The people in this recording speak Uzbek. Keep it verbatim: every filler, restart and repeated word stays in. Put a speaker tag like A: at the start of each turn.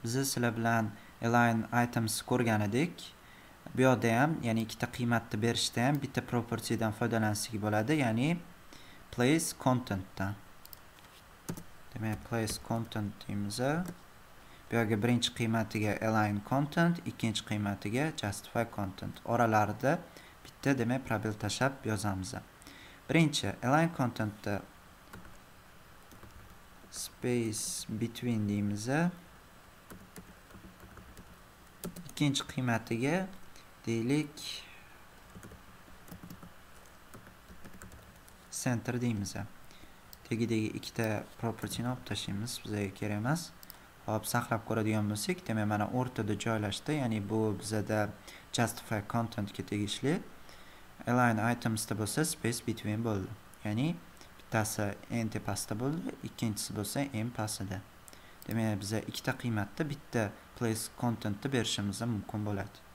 A: Biz sizlar bilan align items ko'rgan edik. Bu yerda ham, ya'ni ikkita qiymatni berishda ham bitta property dan foydalansak bo'ladi, ya'ni place content dan. Demak, place content deymiz. Bu yerga birinchi qiymatiga align content, ikkinchi qiymatiga justify content. Oralarida bitta demak probel tashlab yozamiz. Birinchi align contentda space between deymiz. İkinci qiymatiga deylik center deymiz. Tegidagi ikkita propertyni olib tashlaymiz, bizga kerak emas. Hop, saqlab ko'radigan bo'lsak, demak mana o'rtada joylashdi, ya'ni bu bizada justify contentga tegishli. Align itemsda bo'lsa space between bo'ldi. Ya'ni bittasi en tepasida bo'ldi, ikkinchisi bo'lsa en pastida. Demak, biza ikkita qiymatda bitta place contentni berishimiz mumkin bo'ladi.